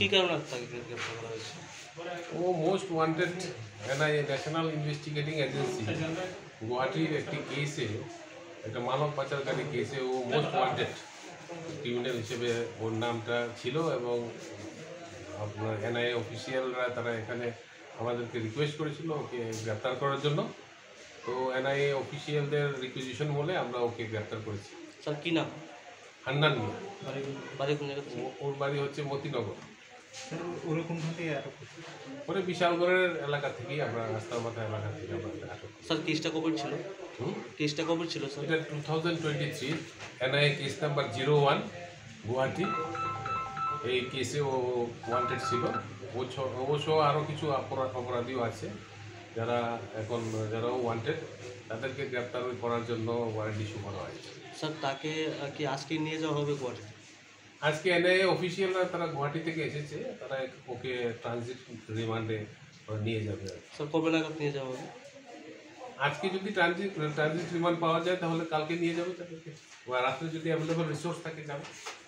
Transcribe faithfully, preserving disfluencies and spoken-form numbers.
কী কারণে তাকে গ্রেপ্তার করা হয়েছে? ও most wanted NIA national investigating agency গুয়াহাটির একটি কেসে, একটা মানব পাচারকারী কেসে ও মোস্ট ওয়ান্টেড ক্রিমিনাল হিসেবে ওর নামটা ছিল। এবং আপনার এনআইএ অফিসিয়ালরা তারা এখানে আমাদেরকে রিকোয়েস্ট করেছিল ওকে গ্রেপ্তার করার জন্য। তো এনআইএ অফিসিয়ালদের রিকুইজিশন বলে আমরা ওকে গ্রেপ্তার করেছি। স্যার কী নাম? হান্নান মিয়া। বাড়ি কোন জায়গাতে? ওর বাড়ি হচ্ছে মতিনগর। ওরকম থেকে আটক পরে বিশালগড়ের এলাকা থেকেই আমরা রাস্তার মাথা এলাকা থেকে আমরা আটক। স্যার কেসটা কবে ছিল? কেসটা কবে ছিল স্যার? এটা two thousand twenty three NIA case number zero one Guwahati. এই কেসে ও ওয়ান্টেড ছিল। ও অবশ্য আরও কিছু অপরাধ অপরাধীও আছে যারা এখন যারাও ওয়ান্টেড, তাদেরকে গ্রেপ্তার করার জন্য ওয়ারেন্ট ইস্যু করা হয়েছে। স্যার তাকে কি আজকে নিয়ে যাওয়া হবে গুয়াহাটিতে? আজকে এনআইএ অফিসিয়ালরা তারা গুয়াহাটি থেকে এসেছে, তারা ওকে ট্রানজিট রিমান্ডে নিয়ে যাবে। স্যার কবে নাগাদ নিয়ে যাওয়া হবে? আজকে যদি ট্রানজিট ট্রানজিট রিমান্ড পাওয়া যায় তাহলে কালকে নিয়ে যাবে তাদেরকে, রাত্রে যদি অ্যাভেলেবল রিসোর্স থাকে যাবে।